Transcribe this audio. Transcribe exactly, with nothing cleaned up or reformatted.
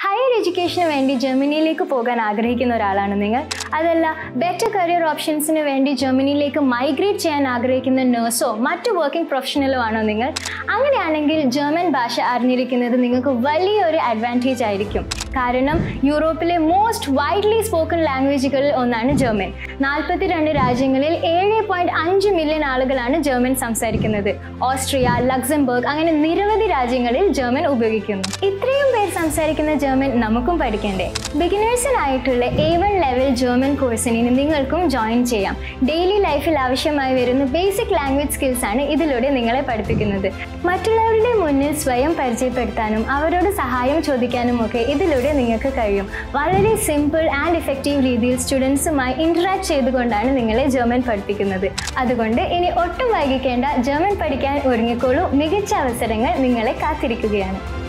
Higher എഡ്യൂക്കേഷന് വേണ്ടി ജർമ്മനിയിലേക്ക് പോകാൻ ആഗ്രഹിക്കുന്ന ഒരാളാണ് നിങ്ങൾ. അതല്ല ബെറ്റർ കരിയർ ഓപ്ഷൻസിന് വേണ്ടി ജർമ്മനിയിലേക്ക് മൈഗ്രേറ്റ് ചെയ്യാൻ ആഗ്രഹിക്കുന്ന നഴ്സോ മറ്റു വർക്കിംഗ് പ്രൊഫഷണലോ ആണോ നിങ്ങൾ? അങ്ങനെയാണെങ്കിൽ ജർമ്മൻ ഭാഷ അറിഞ്ഞിരിക്കുന്നത് നിങ്ങൾക്ക് വലിയൊരു അഡ്വാൻറ്റേജ് ആയിരിക്കും. കാരണം യൂറോപ്പിലെ മോസ്റ്റ് വൈഡ്ലി സ്പോക്കൺ ലാംഗ്വേജുകളിൽ ഒന്നാണ് ജർമ്മൻ. നാൽപ്പത്തി രണ്ട് രാജ്യങ്ങളിൽ ഏഴ് പോയിന്റ് അഞ്ച് മില്യൺ ആളുകളാണ് ജർമ്മൻ സംസാരിക്കുന്നത്. ഓസ്ട്രിയ, ലക്സംബർഗ് അങ്ങനെ നിരവധി രാജ്യങ്ങളിൽ ജർമ്മൻ ഉപയോഗിക്കുന്നു. ഇത്രയും പേർ സംസാരിക്കുന്ന ജർമ്മൻ നമുക്കും പഠിക്കണ്ടേ? ബിഗിനേഴ്സിനായിട്ടുള്ള എ വൺ ലെവൽ ജർമ്മൻ കോഴ്സിന് നിങ്ങൾക്കും ജോയിൻ ചെയ്യാം. ഡെയിലി ലൈഫിൽ ആവശ്യമായി വരുന്ന ബേസിക് ലാംഗ്വേജ് സ്കിൽസ് ആണ് ഇതിലൂടെ നിങ്ങളെ പഠിപ്പിക്കുന്നത്. മറ്റുള്ളവരുടെ മുന്നിൽ സ്വയം പരിചയപ്പെടുത്താനും അവരോട് സഹായം ചോദിക്കാനും ഒക്കെ ഇതിലൂടെ നിങ്ങൾക്ക് കഴിയും. വളരെ സിമ്പിൾ ആൻഡ് ഇഫക്റ്റീവ് രീതിയിൽ സ്റ്റുഡൻസുമായി ഇന്ററാക്ട് ചെയ്തുകൊണ്ടാണ് നിങ്ങളെ ജർമ്മൻ പഠിപ്പിക്കുന്നത്. അതുകൊണ്ട് ഇനി ഒട്ടും വൈകിക്കേണ്ട, ജർമ്മൻ പഠിക്കാൻ ഒരുങ്ങിക്കോളൂ. മികച്ച അവസരങ്ങൾ നിങ്ങളെ കാത്തിരിക്കുകയാണ്.